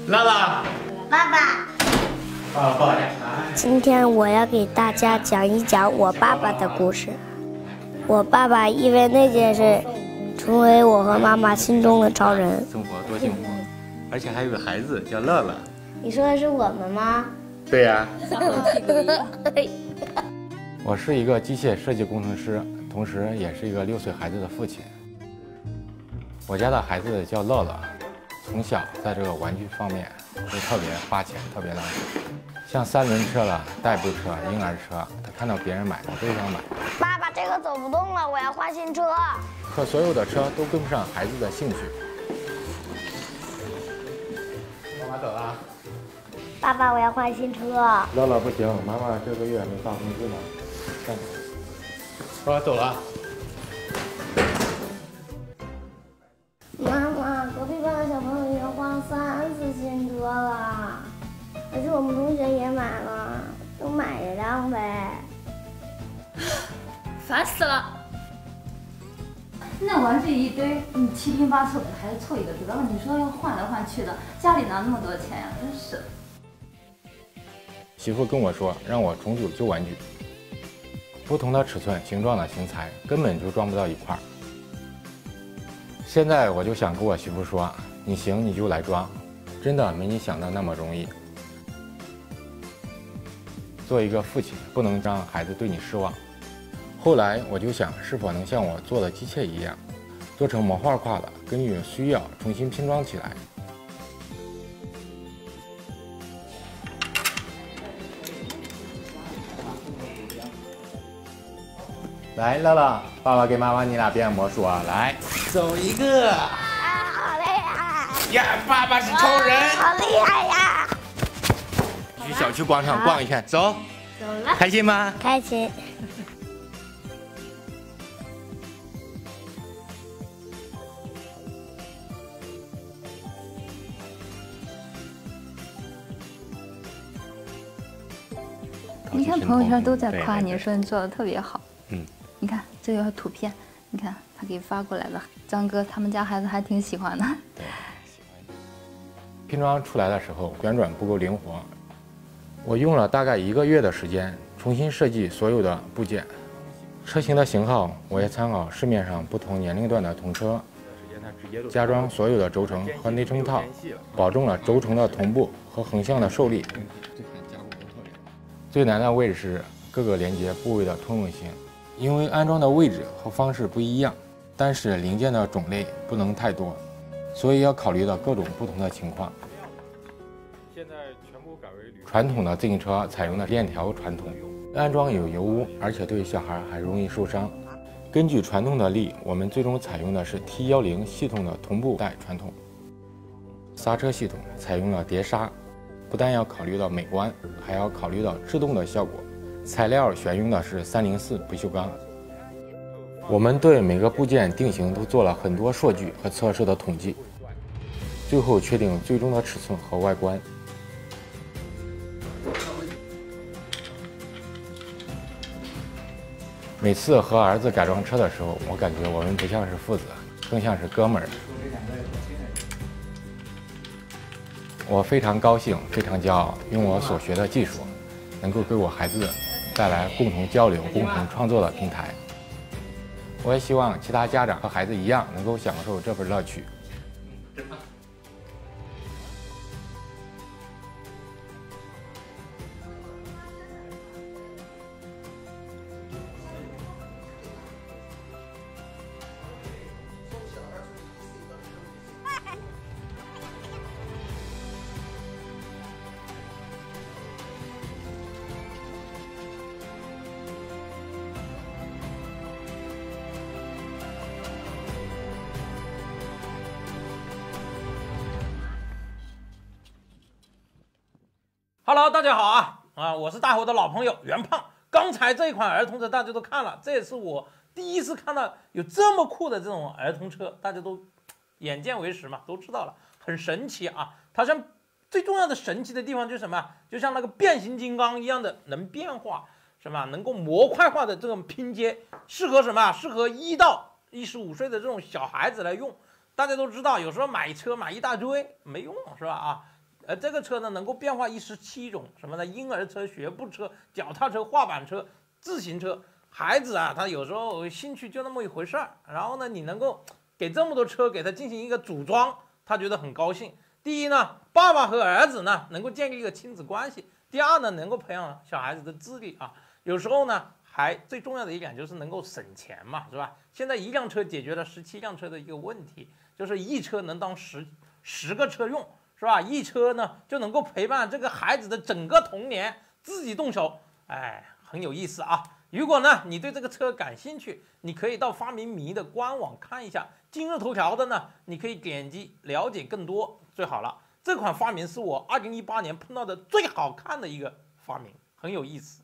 乐乐， 爸爸。 抱一下。 今天我要给大家讲一讲我爸爸的故事。我爸爸因为那件事，成为我和妈妈心中的超人。 生活多幸福，而且还有个孩子叫乐乐。 你说的是我们吗？ 对呀。 我是一个机械设计工程师，同时也是一个6岁孩子的父亲。我家的孩子叫乐乐，从小在这个玩具方面就特别花钱，特别浪费。像3轮车了、代步车、婴儿车，他看到别人买，他都想买。 爸爸，这个走不动了，我要换新车。 可所有的车都跟不上孩子的兴趣。 妈妈走了。 爸爸，我要换新车。 乐乐不行，妈妈这个月没发工资呢。 说走了。 妈妈，隔壁班的小朋友已经换了3次新车了，而且我们同学也买了，都买一辆呗。 烦死了！那玩具一堆，你七拼八凑还是凑一个得了。你说要换来换去的，家里哪那么多钱呀？真是。 媳妇跟我说，让我重组旧玩具，不同的尺寸、形状的型材根本就装不到一块儿。现在我就想跟我媳妇说，你行你就来装，真的没你想的那么容易。做一个父亲，不能让孩子对你失望。后来我就想，是否能像我做的机械一样，做成模块化的，根据需要重新拼装起来。来，乐乐，爸爸给妈妈你俩变魔术啊！来， 走一个。 好厉害！ 呀，爸爸是超人。 好厉害呀！ 去小区广场逛一圈，走。 走了。 开心吗？ 开心。 你看朋友圈都在夸你，说你做的特别好。你看这有图片，你看他给发过来了。张哥他们家孩子还挺喜欢的。 对，喜欢。拼装出来的时候旋转不够灵活，我用了大概1个月的时间重新设计所有的部件。车型的型号我也参考市面上不同年龄段的童车，加装所有的轴承和内承套，保证了轴承的同步和横向的受力。最难的位置是各个连接部位的通用性，因为安装的位置和方式不一样，但是零件的种类不能太多，所以要考虑到各种不同的情况。现在全部改为传统的自行车采用的链条传统，安装有油污，而且对小孩还容易受伤。根据传统的力，我们最终采用的是 T10系统的同步带传统。刹车系统采用了碟刹，不但要考虑到美观，还要考虑到制动的效果。材料选用的是304不锈钢。我们对每个部件定型都做了很多数据和测试的统计，最后确定最终的尺寸和外观。每次和儿子改装车的时候，我感觉我们不像是父子，更像是哥们儿。我非常高兴，非常骄傲，用我所学的技术，能够给我孩子带来共同交流、共同创作的平台。我也希望其他家长和孩子一样，能够享受这份乐趣。 Hello， 大家好我是大伙的老朋友袁胖。刚才这一款儿童车大家都看了，这也是我第一次看到有这么酷的这种儿童车，大家都眼见为实嘛，都知道了，很神奇啊！它像最重要的神奇的地方就是什么？就像那个变形金刚一样的能变化，什么能够模块化的这种拼接，适合什么？适合1到15岁的这种小孩子来用。大家都知道，有时候买车买一大堆没用，是吧？ 这个车呢能够变化17种，什么呢？婴儿车、学步车、脚踏车、滑板车、自行车。孩子啊，他有时候兴趣就那么一回事儿，然后呢，你能够给这么多车给他进行一个组装，他觉得很高兴。第一呢，爸爸和儿子呢能够建立一个亲子关系；第二呢，能够培养小孩子的智力啊。有时候呢，还最重要的一点就是能够省钱嘛，是吧？现在一辆车解决了17辆车的一个问题，就是一车能当10个车用，是吧？一车呢就能够陪伴这个孩子的整个童年，自己动手，哎，很有意思啊。如果呢你对这个车感兴趣，你可以到发明迷的官网看一下。今日头条的呢，你可以点击了解更多。最好了，这款发明是我2018年碰到的最好看的一个发明，很有意思。